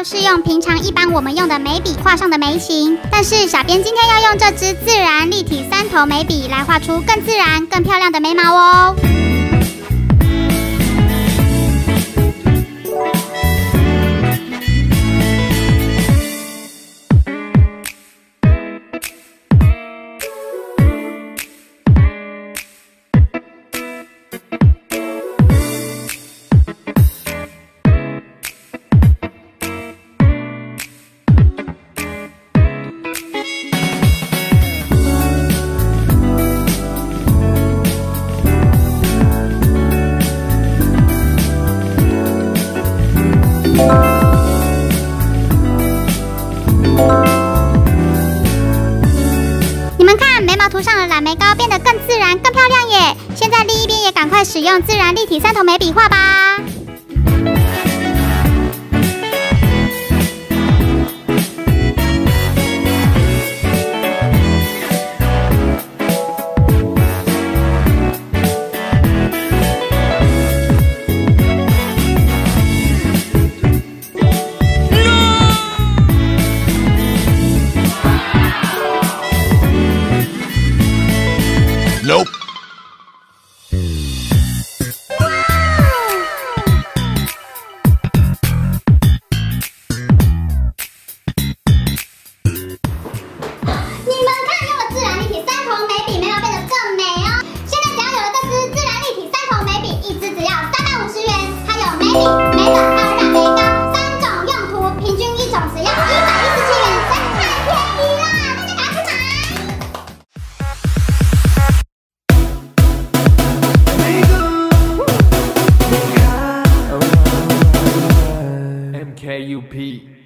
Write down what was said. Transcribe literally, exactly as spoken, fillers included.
膏是用平常一般我们用的眉笔画上的眉形，但是小编今天要用这支自然立体三头眉笔来画出更自然、更漂亮的眉毛哦。 你们看，眉毛涂上了蓝莓膏，变得更自然、更漂亮耶！现在另一边也赶快使用自然立体三头眉笔画吧。 Nope. 你们看，用了自然立体三头眉笔，眉毛变得更美哦。现在只要有了这支自然立体三头眉笔，一支只要三百五十元。还有眉笔、眉粉还有染眉膏三种用途，平均一种只要一百一十七元，真的太便宜啦！大家赶快去买。 M K U P